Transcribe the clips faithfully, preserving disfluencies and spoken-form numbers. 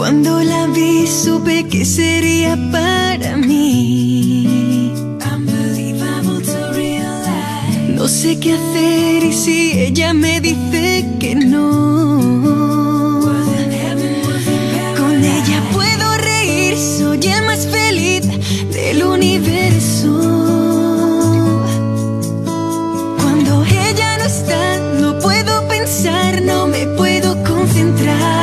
Cuando la vi supe que sería para mí. Unbelievable to realize. No sé qué hacer y si ella me dice que no. Con ella puedo reír, soy el más feliz del universo. Cuando ella no está, no puedo pensar, no me puedo concentrar.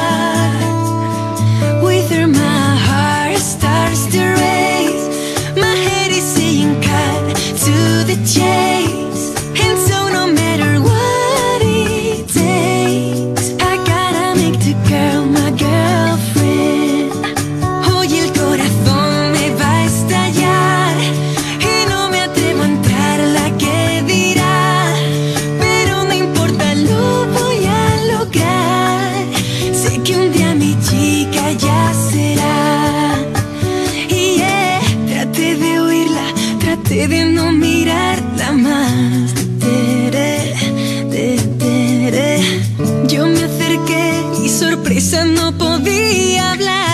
With her my heart starts to race. My head is saying cut to the chase. And so no matter what it takes, I gotta make the girl my girlfriend. Hoy el corazón me va a estallar y no me atrevo a entrar, la que dirá. Pero no importa, lo voy a lograr. Sé que un día mi chica ya será. Y yeah, traté de oírla, traté de no mirarla más. Tere, tere, tere. Yo me acerqué y sorpresa no podía hablar.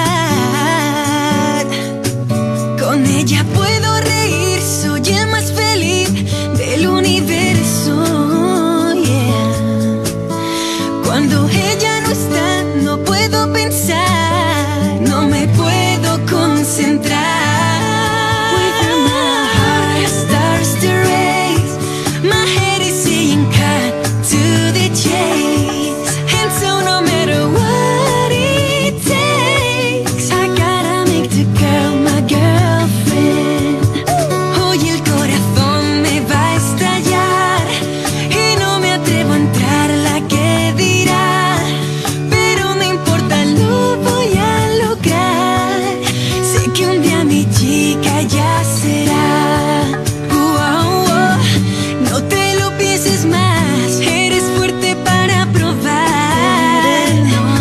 Con ella puedo reír, soy el más feliz del universo. Yeah. Cuando ella no está, no puedo pensar, no me puedo concentrar. With her my heart starts to race. My head is saying cut to the chase. And so no matter what it takes, I gotta make the girl my girlfriend. Hoy el corazón me va a estallar y no me atrevo a entrar, la que dirá. Pero no importa, lo voy a lograr. Sé que un día mi chica ya será. Wow, wow. No te lo pienses más, eres fuerte para probar.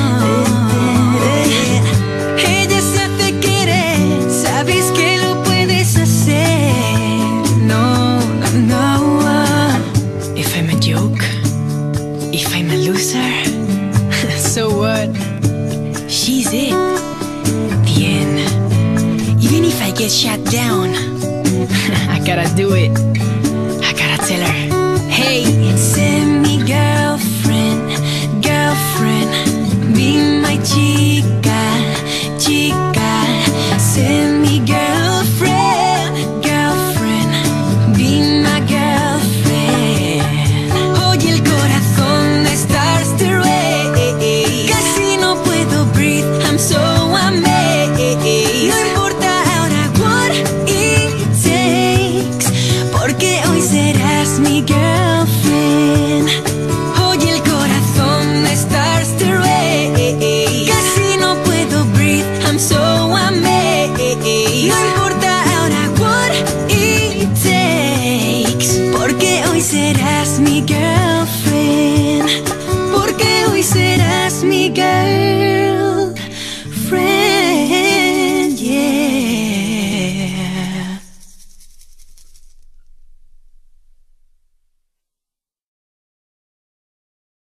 Ella se hace querer, sabes que lo puedes hacer. No, no, no. If I'm a joke, if I'm a loser, so what? She's it. The end. Even if I get shut down, I gotta do it. I gotta tell her.